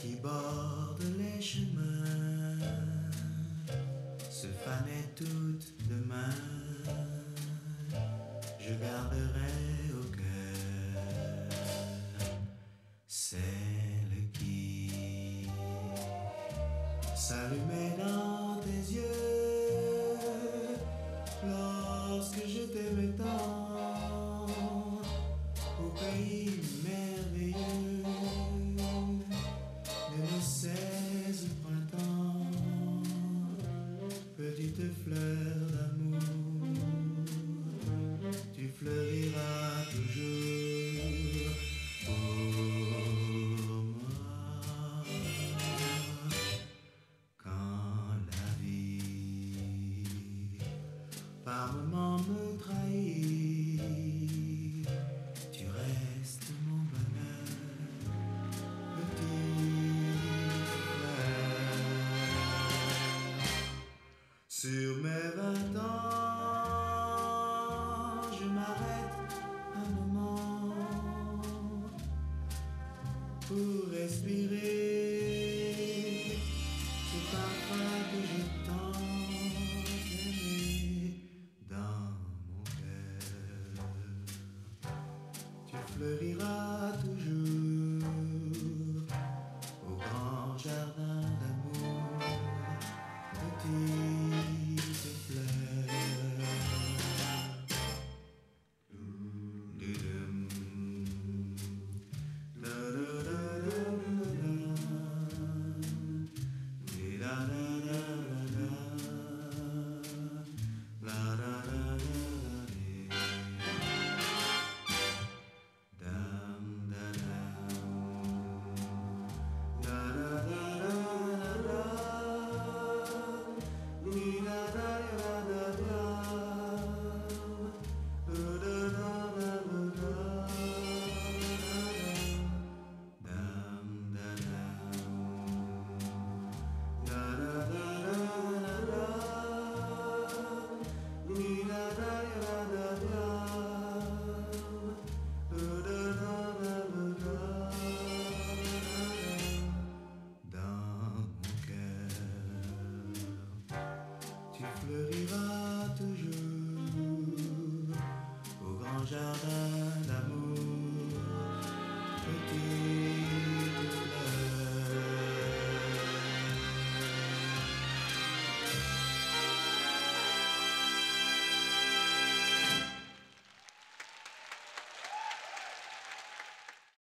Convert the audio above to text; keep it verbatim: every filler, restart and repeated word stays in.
qui bordent les chemins se fanaient toutes demain. Je garderai au cœur celle qui s'allumait dans tes yeux lorsque je t'aimais tant au pays merveilleux de nos seize printemps. Petite fleur d'amour, tu fleuriras toujours pour moi. Quand la vie par moments me trahit, tu restes mon bonheur, petite fleur. Sur mes vingt ans, je m'arrête un moment pour respirer ce parfum que je tente d'aimer dans mon cœur. Tu fleuriras toujours au grand jardin d'amour, petite fleur. Tu fleuriras toujours au grand jardin